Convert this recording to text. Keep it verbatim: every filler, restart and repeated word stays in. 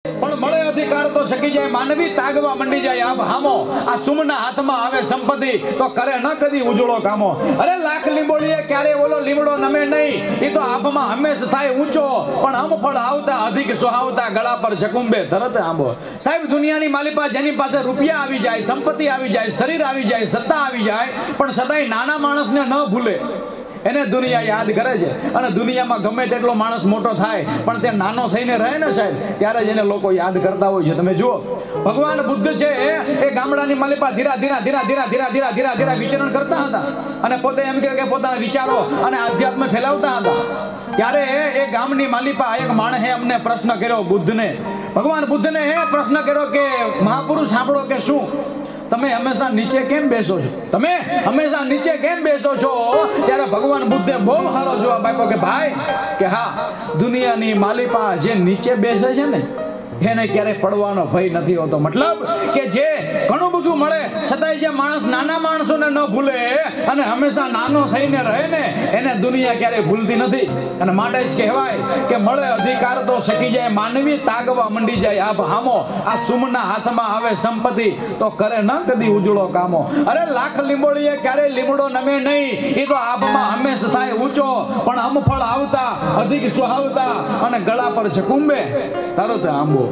પણ મળે અધિકાર તો છકી જાય માનવી તાગવા મંડી જાય આબ હામો આ સુમના હાથમાં આવે સંપત્તિ તો કરે ન કદી ઉજળો કામો અરે લાખ લીંબોળીએ ક્યારે ઓલો લીમડો નમે નહીં એ તો આભમાં હંમેશ થાય ઊંચો પણ આમ ફળ આવતા અધિક સુહાવતા ગળા પર જકુંબે તરત આંબો સાહેબ દુનિયાની માલિપા જેની પાસે રૂપિયા આવી જાય સંપત્તિ આવી જાય શરીર આવી જાય સત્તા આવી જાય પણ સદાય નાના માણસને ન ભૂલે એને દુનિયા યાદ કરે છે અને દુનિયામાં ગમે તેટલો માણસ મોટો થાય પણ તે નાનો થઈને રહે ને સાહેબ ત્યારે જ એને લોકો યાદ કરતા હોય છે તમે જુઓ ભગવાન બુદ્ધ છે એ ગામડાની માલિપા ધીરા ધીરા ધીરા ધીરા ધીરા ધીરા ધીરા ધીરા વિચરણ કરતા હતા અને પોતે એમ કે પોતાના વિચારો અને આધ્યાત્મ ફેલાવતા હતા ત્યારે એ ગામની માલિપા એક માણસે અમને પ્રશ્ન કર્યો બુદ્ધને ભગવાન બુદ્ધને એ પ્રશ્ન કર્યો કે મહાપુરુષ સાંભળો કે શું તમે હંમેશા નીચે કેમ બેસો છો તમે હંમેશા નીચે કેમ બેસો છો ત્યારે ભગવાન બુદ્ધે બહુ સારો જવાબ આપ્યો કે ભાઈ કે હા દુનિયાની માલિપા જે નીચે બેસે છે ને એને ક્યારેય પડવાનો ભય નથી હોતો મતલબ કે જે ઘણું બધું મળે છતાંય જે માણસ નાના માણસોને ન ભૂલે અને હંમેશા નાનો થઈને રહે ને એને દુનિયા ક્યારેય ભૂલતી નથી અને માટે જ કહેવાય કે મળે અધિકાર તો છકી જાય માનવી તાગવા મંડી જાય આપ હામો આ સુમના હાથમાં આવે સંપત્તિ તો કરે ન કદી ઉજળો કામો અરે લાખ લીંબોળીએ ક્યારેય લીમડો નમે નહીં એ તો આભમાં હંમેશ થાય ઊંચો પણ અમફળ આવતા અધિક સુહાવતા અને ગળા પર જકુંબે તરત આંબો